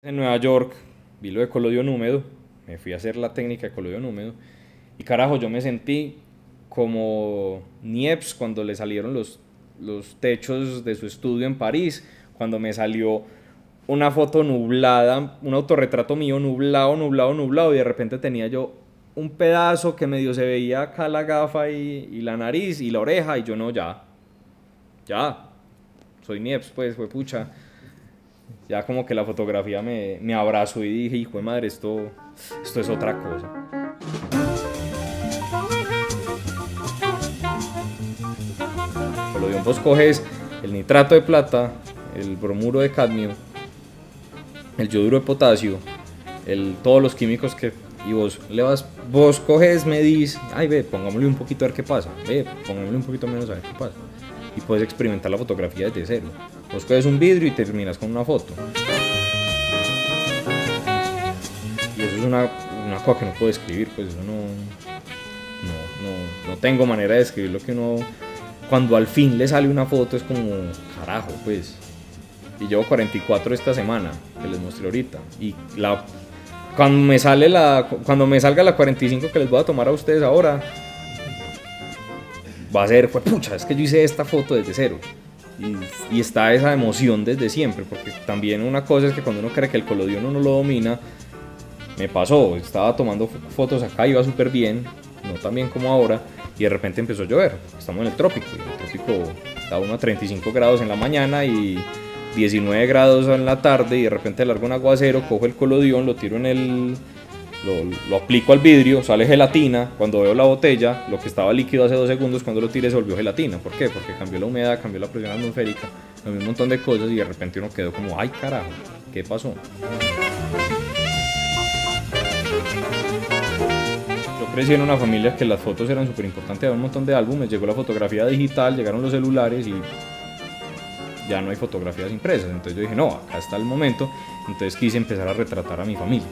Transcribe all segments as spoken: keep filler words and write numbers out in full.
En Nueva York vi lo de colodión húmedo, me fui a hacer la técnica de colodión húmedo y carajo, yo me sentí como Niepce cuando le salieron los, los techos de su estudio en París, cuando me salió una foto nublada, un autorretrato mío nublado, nublado, nublado, y de repente tenía yo un pedazo que medio se veía acá la gafa y, y la nariz y la oreja, y yo no, ya, ya, soy Niepce, pues, fue pucha. Ya como que la fotografía me, me abrazó y dije, hijo de madre, esto, esto es otra cosa. Colodión, vos coges el nitrato de plata, el bromuro de cadmio, el yoduro de potasio, el, todos los químicos que... Y vos le vas, vos coges, medís, ay ve, pongámosle un poquito a ver qué pasa, ve, pongámosle un poquito menos a ver qué pasa. Y puedes experimentar la fotografía desde cero. Vos coges un vidrio y terminas con una foto. Y eso es una, una cosa que no puedo describir, pues eso no, no, no, no tengo manera de describir lo que uno, cuando al fin le sale una foto es como, carajo, pues. Y llevo cuarenta y cuatro esta semana, que les mostré ahorita. Y la, cuando, me sale la, cuando me salga la cuarenta y cinco que les voy a tomar a ustedes ahora, va a ser, pues pucha, es que yo hice esta foto desde cero. Y, y está esa emoción desde siempre, porque también una cosa es que cuando uno cree que el colodión uno lo domina, me pasó, estaba tomando fotos acá, iba súper bien, no tan bien como ahora, y de repente empezó a llover. Estamos en el trópico, y en el trópico está uno a treinta y cinco grados en la mañana y diecinueve grados en la tarde, y de repente largo un aguacero, cojo el colodión, lo tiro en el... Lo, lo aplico al vidrio, sale gelatina. Cuando veo la botella, lo que estaba líquido hace dos segundos, cuando lo tiré se volvió gelatina. ¿Por qué? Porque cambió la humedad, cambió la presión atmosférica, cambió un montón de cosas, y de repente uno quedó como, ay carajo, ¿qué pasó? Yo crecí en una familia que las fotos eran súper importantes, había un montón de álbumes, llegó la fotografía digital, llegaron los celulares y ya no hay fotografías impresas. Entonces yo dije, no, acá está el momento. Entonces quise empezar a retratar a mi familia.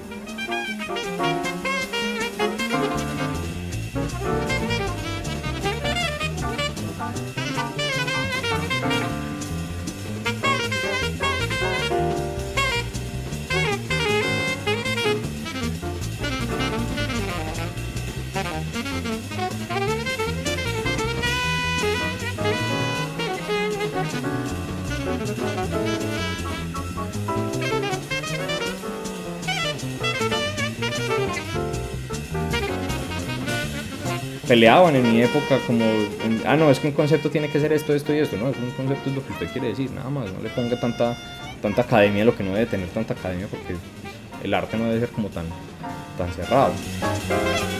Peleaban en mi época como, en, ah no, es que un concepto tiene que ser esto, esto y esto, no, es un concepto es lo que usted quiere decir, nada más, no le ponga tanta, tanta academia, lo que no debe tener tanta academia, porque el arte no debe ser como tan, tan cerrado.